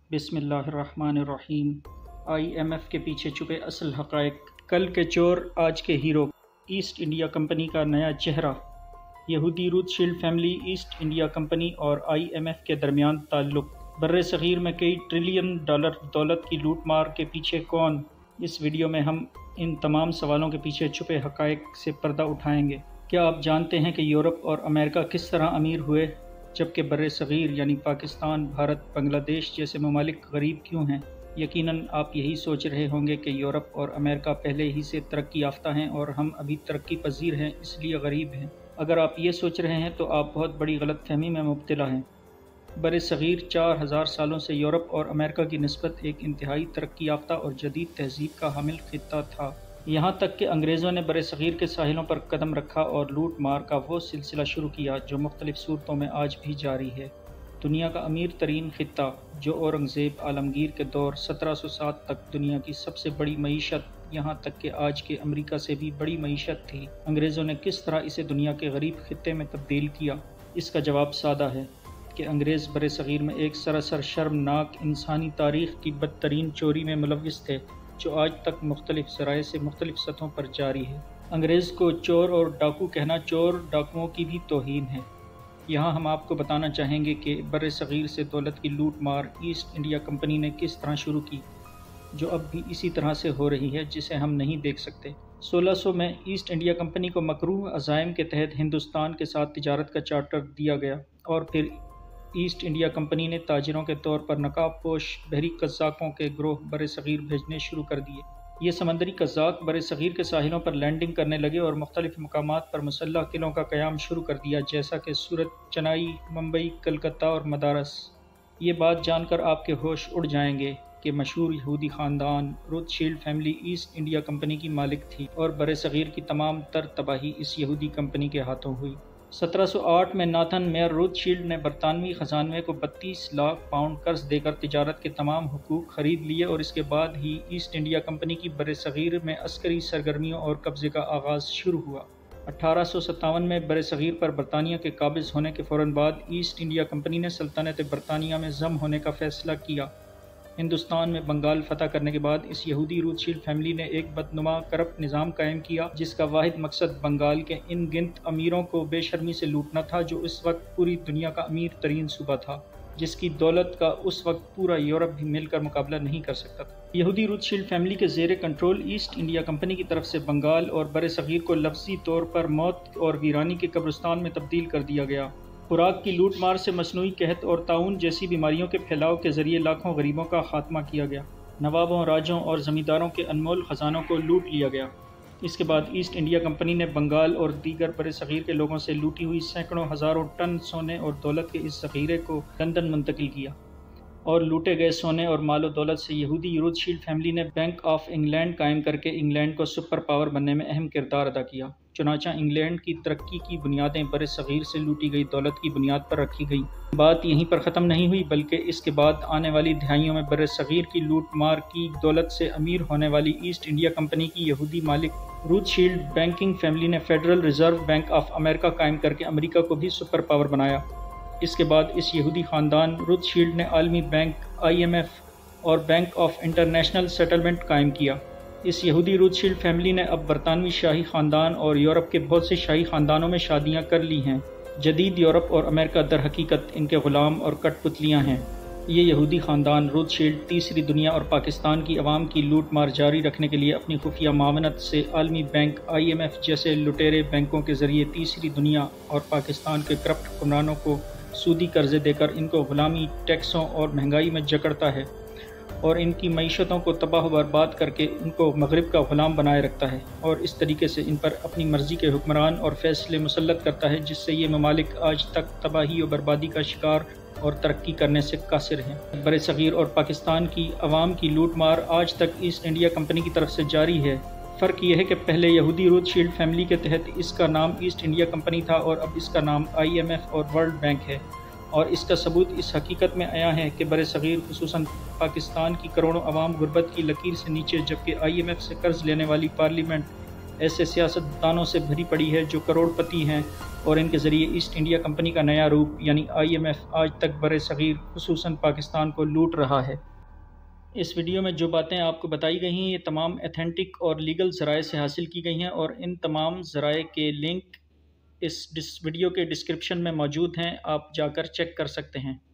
بسم اللہ الرحمن الرحیم۔ IMF کے پیچھے چھپے اصل حقائق، کل کے چور آج کے ہیرو، ایسٹ انڈیا کمپنی کا نیا چہرہ، یہودی Rothschild family, East India company اور IMF کے درمیان تعلق، بر صغیر میں کئی ٹریلین ڈالر دولت کی لوٹ مار کے پیچھے کون؟ اس ویڈیو میں ہم ان تمام سوالوں کے پیچھے چھپے حقائق سے پردہ اٹھائیں گے۔ کیا آپ جانتے ہیں کہ یورپ اور امریکہ کس طرح امیر ہوئے جبکہ بر صغیر یعنی پاکستان، بھارت، بنگلہ دیش جیسے ممالک غریب کیوں ہیں؟ یقیناً آپ یہی سوچ رہے ہوں گے کہ یورپ اور امریکہ پہلے ہی سے ترقی یافتہ ہیں اور ہم ابھی ترقی پذیر ہیں، اس لیے غریب ہیں۔ اگر آپ یہ سوچ رہے ہیں تو آپ بہت بڑی غلط فہمی میں مبتلا ہیں۔ بر صغیر 4000 سالوں سے یورپ اور امریکہ کی نسبت ایک انتہائی ترقی یافتہ اور جدید تہذیب کا حامل خطہ تھا، یہاں تک کہ انگریزوں نے بر صغیر کے ساحلوں پر قدم رکھا اور لوٹ مار کا وہ سلسلہ شروع کیا جو مختلف صورتوں میں آج بھی جاری ہے۔ دنیا کا امیر ترین خطہ، جو اورنگزیب عالمگیر کے دور 1707 تک دنیا کی سب سے بڑی معیشت، یہاں تک کہ آج کے امریکہ سے بھی بڑی معیشت تھی، انگریزوں نے کس طرح اسے دنیا کے غریب خطے میں تبدیل کیا؟ اس کا جواب سادہ ہے کہ انگریز بر صغیر میں ایک سراسر شرمناک انسانی تاریخ کی بدترین چوری میں ملوث تھے، جو آج تک مختلف ذرائع سے مختلف سطحوں پر جاری ہے۔ انگریز کو چور اور ڈاکو کہنا چور ڈاکوؤں کی بھی توہین ہے۔ یہاں ہم آپ کو بتانا چاہیں گے کہ بر صغیر سے دولت کی لوٹ مار ایسٹ انڈیا کمپنی نے کس طرح شروع کی، جو اب بھی اسی طرح سے ہو رہی ہے، جسے ہم نہیں دیکھ سکتے۔ 1600 میں ایسٹ انڈیا کمپنی کو مکروہ عزائم کے تحت ہندوستان کے ساتھ تجارت کا چارٹر دیا گیا اور پھر ایسٹ انڈیا کمپنی نے تاجروں کے طور پر نقاب پوش بحری قزاقوں کے گروہ بر صغیر بھیجنے شروع کر دیے۔ یہ سمندری قزاق بر صغیر کے ساحلوں پر لینڈنگ کرنے لگے اور مختلف مقامات پر مسلح قلعوں کا قیام شروع کر دیا، جیسا کہ سورت، چنائی، ممبئی، کلکتہ اور مدارس۔ یہ بات جان کر آپ کے ہوش اڑ جائیں گے کہ مشہور یہودی خاندان Rothschild family East India company کی مالک تھی اور بر صغیر کی تمام تر تباہی اس یہودی کمپنی کے ہاتھوں ہوئی۔ 1708 میں ناتھن میئر روتھ شیلڈ نے برطانوی خزانے کو 32 لاکھ پاؤنڈ قرض دے کر تجارت کے تمام حقوق خرید لیے اور اس کے بعد ہی ایسٹ انڈیا کمپنی کی بر صغیر میں عسکری سرگرمیوں اور قبضے کا آغاز شروع ہوا۔ 1857 میں بر صغیر پر برطانیہ کے قابض ہونے کے فوراً بعد ایسٹ انڈیا کمپنی نے سلطنت برطانیہ میں ضم ہونے کا فیصلہ کیا۔ ہندوستان میں بنگال فتح کرنے کے بعد اس یہودی روتھ شیلڈ فیملی نے ایک بدنما کرپٹ نظام قائم کیا، جس کا واحد مقصد بنگال کے ان گنت امیروں کو بے شرمی سے لوٹنا تھا، جو اس وقت پوری دنیا کا امیر ترین صوبہ تھا، جس کی دولت کا اس وقت پورا یورپ بھی مل کر مقابلہ نہیں کر سکتا تھا۔ یہودی روتھ شیلڈ فیملی کے زیر کنٹرول ایسٹ انڈیا کمپنی کی طرف سے بنگال اور بر صغیر کو لفظی طور پر موت اور ویرانی کے قبرستان میں تبدیل کر دیا گیا۔ خوراک کی لوٹ مار سے مصنوعی قحط اور طاعون جیسی بیماریوں کے پھیلاؤ کے ذریعے لاکھوں غریبوں کا خاتمہ کیا گیا۔ نوابوں، راجوں اور زمینداروں کے انمول خزانوں کو لوٹ لیا گیا۔ اس کے بعد ایسٹ انڈیا کمپنی نے بنگال اور دیگر بر صغیر کے لوگوں سے لوٹی ہوئی سینکڑوں ہزاروں ٹن سونے اور دولت کے اس ذخیرے کو لندن منتقل کیا، اور لوٹے گئے سونے اور مال و دولت سے یہودی روتھ شیلڈ فیملی نے بینک آف انگلینڈ قائم کر کے انگلینڈ کو سپر پاور بننے میں اہم کردار ادا کیا۔ چنانچہ انگلینڈ کی ترقی کی بنیادیں بر صغیر سے لوٹی گئی دولت کی بنیاد پر رکھی گئیں۔ بات یہیں پر ختم نہیں ہوئی، بلکہ اس کے بعد آنے والی دہائیوں میں بر صغیر کی لوٹ مار کی دولت سے امیر ہونے والی ایسٹ انڈیا کمپنی کی یہودی مالک روتھ شیلڈ بینکنگ فیملی نے فیڈرل ریزرو بینک آف امریکہ قائم کر کے امریکہ کو بھی سپر پاور بنایا۔ اس کے بعد اس یہودی خاندان روتھ شیلڈ نے عالمی بینک IMF اور بینک آف انٹرنیشنل سیٹلمنٹ قائم کیا۔ اس یہودی روتھ شیلڈ فیملی نے اب برطانوی شاہی خاندان اور یورپ کے بہت سے شاہی خاندانوں میں شادیاں کر لی ہیں۔ جدید یورپ اور امریکہ در حقیقت ان کے غلام اور کٹ پتلیاں ہیں۔ یہ یہودی خاندان روتھ شیلڈ تیسری دنیا اور پاکستان کی عوام کی لوٹ مار جاری رکھنے کے لیے اپنی خفیہ معاونت سے عالمی بینک IMF جیسے لٹیرے بینکوں کے ذریعے تیسری دنیا اور پاکستان کے کرپٹ حکمرانوں کو سودی قرضے دے کر ان کو غلامی، ٹیکسوں اور مہنگائی میں جکڑتا ہے اور ان کی معیشتوں کو تباہ و برباد کر کے ان کو مغرب کا غلام بنائے رکھتا ہے، اور اس طریقے سے ان پر اپنی مرضی کے حکمران اور فیصلے مسلط کرتا ہے، جس سے یہ ممالک آج تک تباہی و بربادی کا شکار اور ترقی کرنے سے قاصر ہیں۔ بر صغیر اور پاکستان کی عوام کی لوٹ مار آج تک ایسٹ انڈیا کمپنی کی طرف سے جاری ہے۔ فرق یہ ہے کہ پہلے یہودی روتھ شیلڈ فیملی کے تحت اس کا نام ایسٹ انڈیا کمپنی تھا اور اب اس کا نام IMF اور ورلڈ بینک ہے، اور اس کا ثبوت اس حقیقت میں آیا ہے کہ بر صغیر خصوصاً پاکستان کی کروڑوں عوام غربت کی لکیر سے نیچے، جبکہ IMF سے قرض لینے والی پارلیمنٹ ایسے سیاستدانوں سے بھری پڑی ہے جو کروڑپتی ہیں اور ان کے ذریعے ایسٹ انڈیا کمپنی کا نیا روپ یعنی IMF آج تک بر صغیر خصوصاً پاکستان کو لوٹ رہا ہے۔ اس ویڈیو میں جو باتیں آپ کو بتائی گئی ہیں یہ تمام ایتھینٹک اور لیگل ذرائع سے حاصل کی گئی ہیں اور ان تمام ذرائع کے لنک اس ویڈیو کے ڈسکرپشن میں موجود ہیں، آپ جا کر چیک کر سکتے ہیں۔